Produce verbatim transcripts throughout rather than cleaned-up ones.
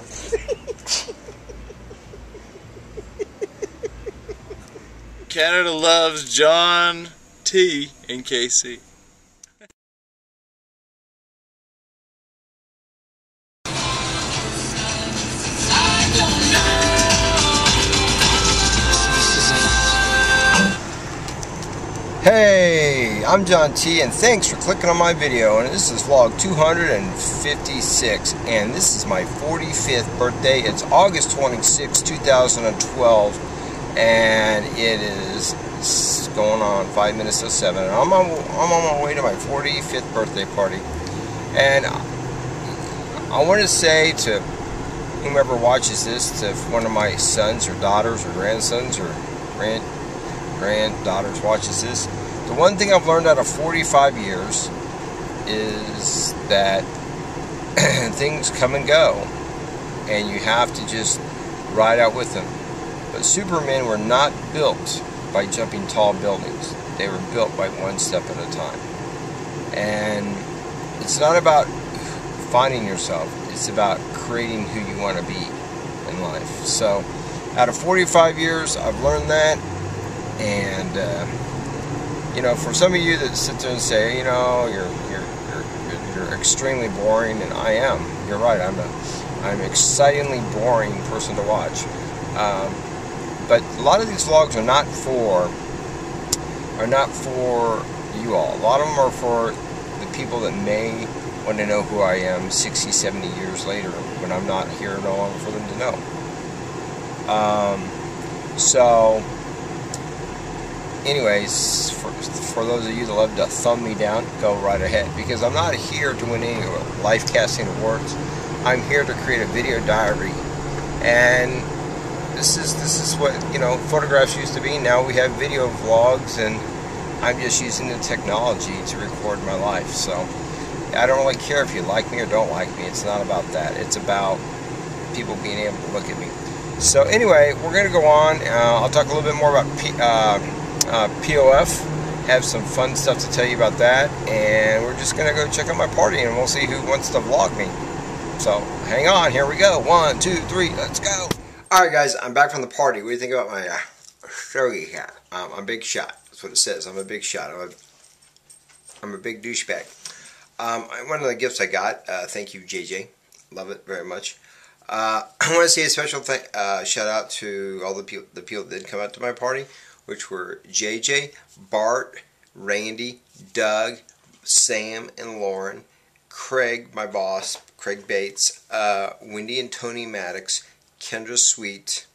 Canada loves John T. and K C. Hey, I'm John T, and thanks for clicking on my video. And this is vlog two hundred fifty-six, and this is my forty-fifth birthday. It's August twenty-sixth, two thousand twelve, and it is going on five minutes to seven. And I'm on, I'm on my way to my forty-fifth birthday party. And I want to say to whomever watches this, to one of my sons or daughters or grandsons or grand granddaughters watches this, the one thing I've learned out of forty-five years is that things come and go, and you have to just ride out with them. But Supermen were not built by jumping tall buildings. They were built by one step at a time. And it's not about finding yourself, it's about creating who you want to be in life. So out of forty-five years, I've learned that. And uh, you know, for some of you that sit there and say, you know, you're you're you're, you're extremely boring, and I am. You're right. I'm a I'm an excitingly boring person to watch. Um, but a lot of these vlogs are not for are not for you all. A lot of them are for the people that may want to know who I am sixty, seventy years later, when I'm not here no longer for them to know. Um, so. Anyways, for, for those of you that love to thumb me down, go right ahead, because I'm not here to win any life casting awards. I'm here to create a video diary, and this is this is what, you know, photographs used to be. Now we have video vlogs, and I'm just using the technology to record my life. So I don't really care if you like me or don't like me. It's not about that. It's about people being able to look at me. So anyway, we're going to go on. Uh, I'll talk a little bit more about P uh, Uh, P O F, have some fun stuff to tell you about that, and we're just gonna go check out my party, and we'll see who wants to vlog me. So hang on, here we go. One, two, three, let's go. Alright guys, I'm back from the party. What do you think about my uh, shogi hat? Um, I'm a big shot. That's what it says. I'm a big shot. I'm a, I'm a big douchebag. Um, one of the gifts I got, uh, thank you J J, love it very much. Uh, I want to say a special th uh, shout out to all the people, the people that did come out to my party, which were J J, Bart, Randy, Doug, Sam and Lauren, Craig, my boss, Craig Bates, uh, Wendy and Tony Maddox, Kendra Sweet,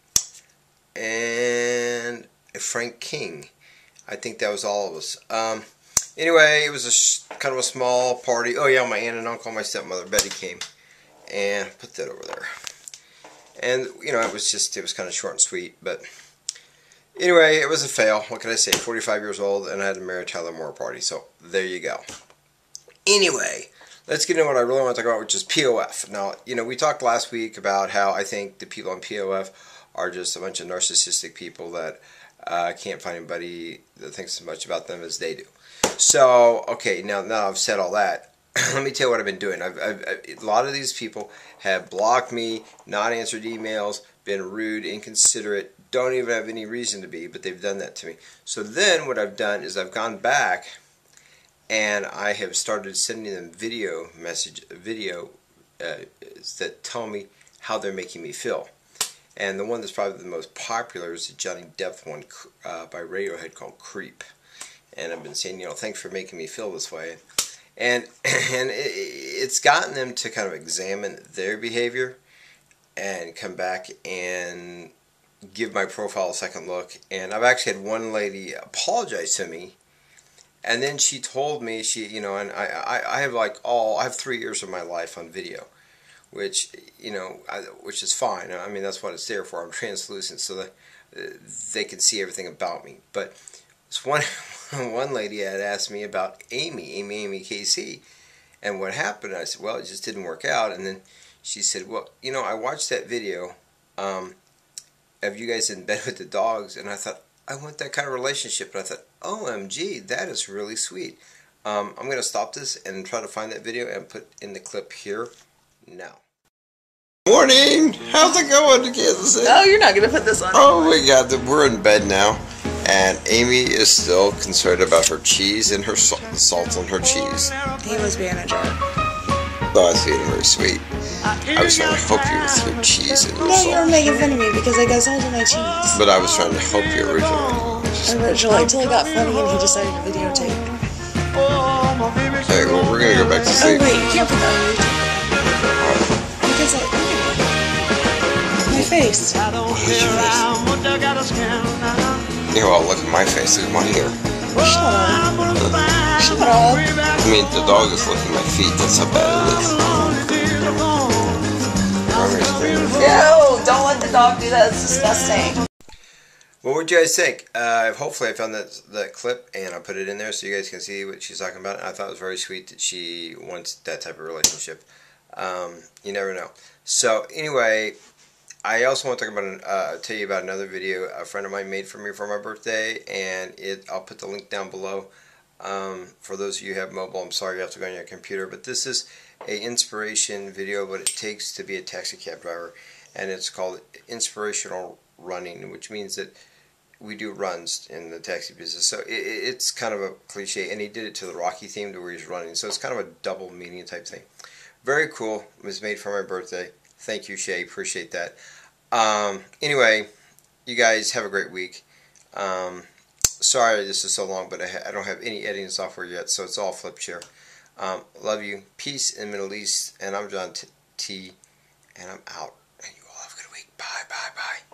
and Frank King. I think that was all of us. Um, anyway, it was a sh kind of a small party. Oh yeah, my aunt and uncle, my stepmother Betty came, and put that over there. And you know, it was just it was kind of short and sweet, but. Anyway, it was a fail. What can I say? forty-five years old, and I had to marry Tyler Moore party. So, there you go. Anyway, let's get into what I really want to talk about, which is P O F. Now, you know, we talked last week about how I think the people on P O F are just a bunch of narcissistic people that uh, can't find anybody that thinks as much about them as they do. So, okay, now, now I've said all that. Let me tell you what I've been doing. I've, I've, I've, a lot of these people have blocked me, not answered emails, been rude, inconsiderate, don't even have any reason to be, but they've done that to me. So then what I've done is I've gone back and I have started sending them video message, video uh, that tell me how they're making me feel. And the one that's probably the most popular is the Johnny Depp one uh, by Radiohead called Creep. And I've been saying, you know, thanks for making me feel this way. And, and it, it's gotten them to kind of examine their behavior and come back and give my profile a second look. And I've actually had one lady apologize to me, and then she told me, she, you know, and I, I, I have like all, I have three years of my life on video, which, you know, I, which is fine. I mean, that's what it's there for. I'm translucent so that uh, they can see everything about me. But this one, one lady had asked me about Amy, Amy, Amy K C, and what happened. I said, well, it just didn't work out. And then she said, well, you know, I watched that video um, of you guys in bed with the dogs, and I thought, I want that kind of relationship. And I thought, O M G, that is really sweet. Um, I'm going to stop this and try to find that video and put in the clip here now. Morning! How's it going to Kansas City? Oh, you're not going to put this on. Oh my god, we're in bed now. And Amy is still concerned about her cheese and her salt, salt on her cheese. He was being a jerk. Oh, I was feeling very sweet. I was trying to help you with your cheese and your No, salt. you were making fun of me because I got salt on my cheese. But I was trying to help you originally. Just... Originally, until it got funny and he decided to videotape. Okay, well, we're gonna go back to Oh, sleep. wait, you can't put that on YouTube. Because I... My face. Look at your face. Yeah, well, look at my face. Look at my hair. Shut up. Shut up. I mean, the dog is licking my feet. That's how bad it is. No, don't let the dog do that. It's disgusting. What would you guys think? Uh, hopefully I found that that clip and I'll put it in there so you guys can see what she's talking about. And I thought it was very sweet that she wants that type of relationship. Um, you never know. So anyway, I also want to talk about an, uh, tell you about another video a friend of mine made for me for my birthday, and it I'll put the link down below. Um, for those of you who have mobile, I'm sorry you have to go on your computer, but this is a inspiration video what it takes to be a taxi cab driver, and it's called Inspirational Running, which means that we do runs in the taxi business. So it, it's kind of a cliche, and he did it to the Rocky theme to where he's running, so it's kind of a double meaning type thing. Very cool. It was made for my birthday. Thank you, Shay. Appreciate that. Um, anyway, you guys have a great week. Um, sorry this is so long, but I, ha I don't have any editing software yet, so it's all Flipshare. Um, love you. Peace in the Middle East. And I'm John T, T and I'm out. And you all have a good week. Bye, bye, bye.